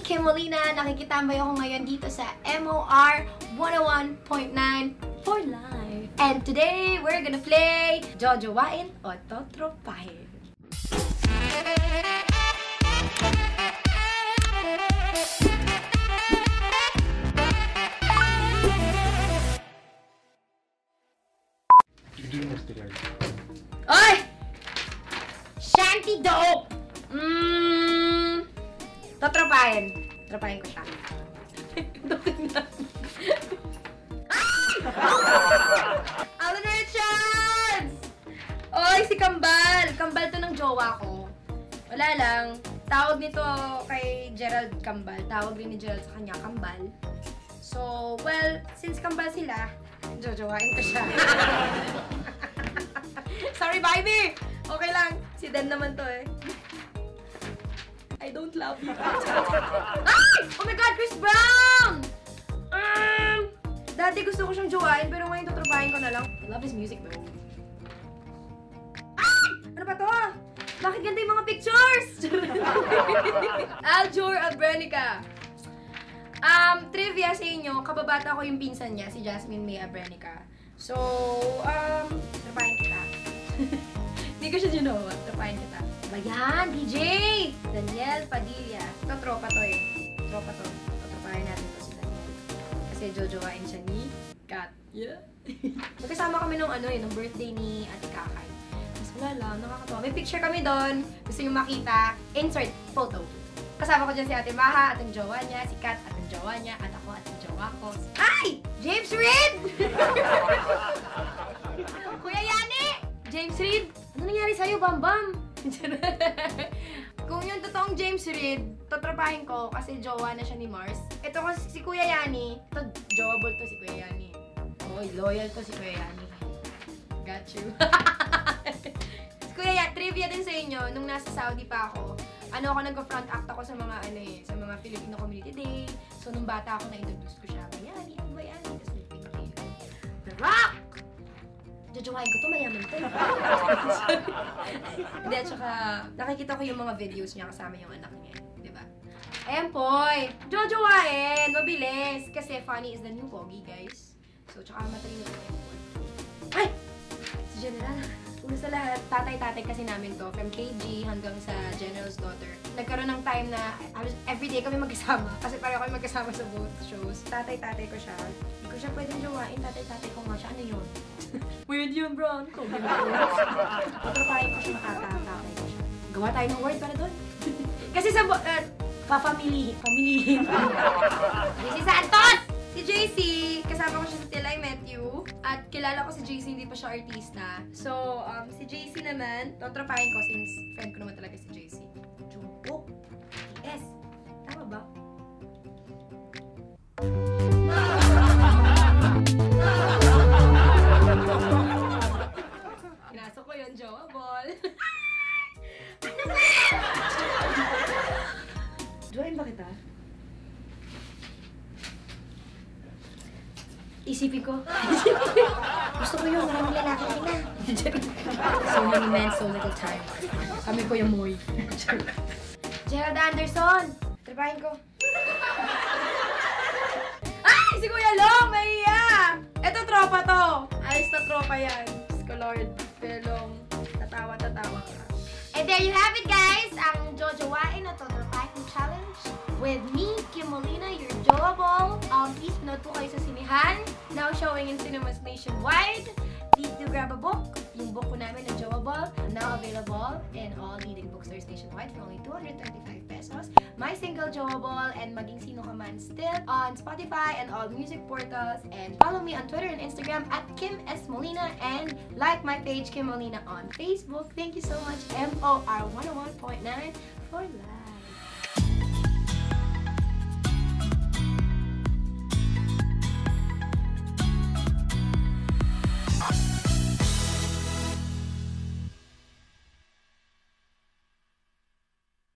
Kim Molina. Nakikitambay ako ngayon dito sa MOR 101.9 for life. And today, we're gonna play Jojowain o Totropahin. Oy! Shanty dope! Totropahin. Totropahin ko siya. Alan Richards! Oy, si Kambal! Kambal to ng jowa ko. Wala lang. Tawag nito kay Gerald Kambal. Tawag rin ni Gerald sa kanya, Kambal. So, well, since Kambal sila, jojowain ko siya. Sorry, baby! Okay lang. Si Dan naman to eh. I don't love you. Ay! Oh my God, Chris Brown! Dati gusto ko siyang jowain, pero ngayon totropahin ko na lang. I love his music though. Ay! Ano ba to? Bakit ganda yung mga pictures? Aljur Abrenica. Trivia sa inyo, kababata ko yung pinsan niya, si Jasmine May Abrenica. So, totropahin kita. Hindi ko siya ginawa. Totropahin kita. Ba yan? DJ! Daniel Padilla. Ito, tropa to eh. Tropa to. Totropahin natin to si Daniel. Kasi jojowain siya ni Kat. Yeah. Magkasama kami nung nung birthday ni Ate Kakay. Mas wala lang, nakakatawa. May picture kami doon. Gusto nyo makita. Insert photo. Kasama ko dyan si Ate Maha, at ang jowa niya, si Kat, at ang jowa niya, at ako, at ang jowa ko. Ay! James Reid! Kuya Yani! James Reid! Ano nangyari sa'yo, Bambam? Kung yung totoong James Reid, totropahin ko kasi jowa na siya ni Mars. Ito kasi si Kuya Yani, ito jowable to si Kuya Yani. Oy, loyal to si Kuya Yani. Got you. Si Kuya Yani, trivia din sa inyo, nung nasa Saudi pa ako, nag-front act ako sa mga sa mga Filipino Community Day. So nung bata ako, na-introduce ko siya. Bayani, ang bayani. Tapos may pink. The Rock! Jojowain ko to, mayaman to. Hindi, at saka nakikita ko yung mga videos niya kasama yung anak niya. Diba? Ayan poy! Jojowain! Mabilis! Kasi funny is the new pogi, guys. So, tsaka matalino ko yung poy. Ay! Si General. Una sa lahat, tatay-tatay kasi namin to. From KG hanggang sa General's daughter. Nagkaroon ng time na everyday kami magkasama. Kasi pareho kami magkasama sa both shows. Tatay-tatay ko siya. Hindi ko siya pwedeng jowain. Tatay-tatay ko nga siya. Ano yun? Weird yun, bro. Totropahin ko siya, makakakakay ko siya. Gawa tayo ng word para doon. Kasi sa papamilihin. Pamilihin. JC Santos! Si JC, kasama ko siya sa Till I Met You. At kilala ko si JC, hindi pa siya artista. So, si JC naman, totropahin ko since friend ko naman talaga si JC. Jumbo. Yes. Tama ba? Pinasok ko yun, Jowa Ball. Join ba kita? Isipin ko. Gusto ko yung maraming lalaki na. So many men, so little time. Kami ko yung moy. Gerald Anderson! Trabahin ko. Ay! Si Kuya Long! Mahiya! Eto, tropa to. Ayos na tropa yan. Diyos ko, Lord. Kuya Long. Tatawa ka. And there you have it, guys! Ang Jojowain o Totropahin Challenge with me, Kim Molina, your Jowa. Please note po kayo sa sinihan. Now showing in cinemas nationwide. Please do grab a book. Yung book ko namin na Jowa, now available in all leading bookstores nationwide for only 235 pesos. My single Jowa and Maging Sino Ka Man still on Spotify and all music portals. And follow me on Twitter and Instagram at Kim S. Molina and like my page Kim Molina on Facebook. Thank you so much, MOR 101.9 for life.